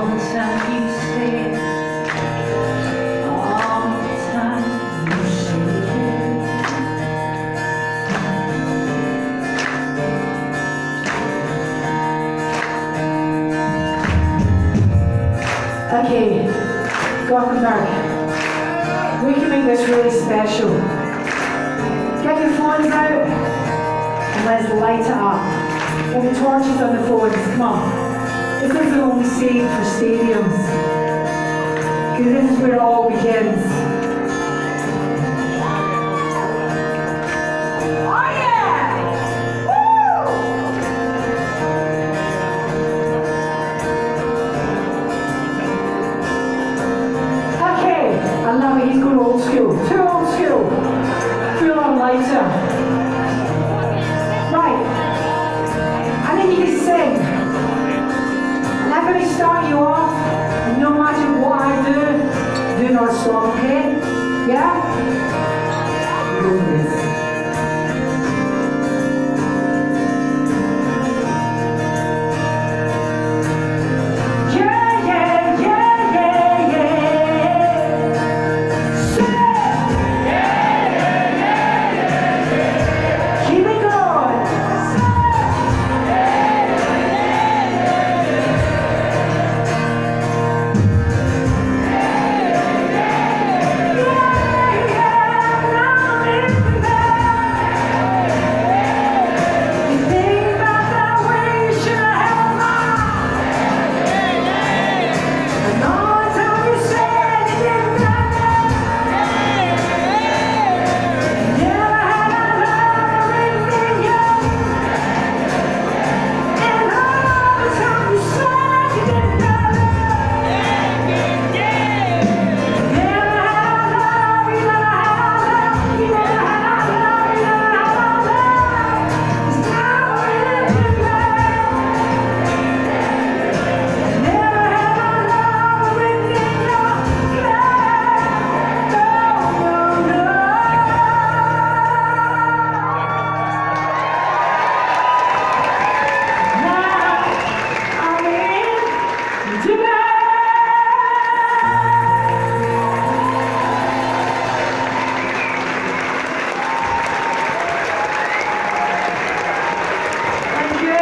the time you stay, all the time you stay. Okay, Gothenborg, we can make this really special. Get your phones out and let's light it up. Get the torches on the phones, come on. This isn't only saved for stadiums, because this is where it all begins. Oh yeah! Woo! Okay, I love it, he's going old school. Too old school. Full on lighter. Right. I think you can sing. I'm going to start you off, and no matter what I do not stop, okay? Yeah? Go for this.